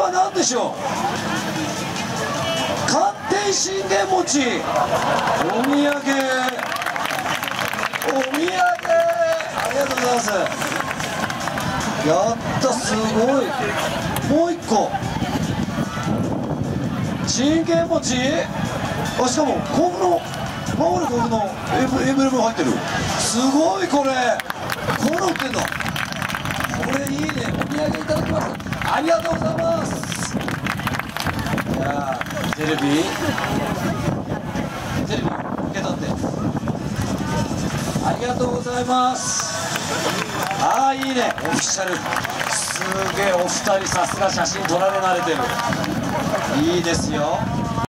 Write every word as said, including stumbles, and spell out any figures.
は何でしょう。寒天信玄餅、お土産、お土産、ありがとうございます。やった、すごい。もう一個信玄餅、あ、しかも甲府の守る甲府のエブエブレム入ってる。すごい、これこうなってんだ。これいいね。お土産いただきました。ありがとうございます。じゃあテレビテレビ受け取って、ありがとうございます。ああ、いいね。オフィシャル、すげえ。お二人さすが写真撮られ慣れてる。いいですよ。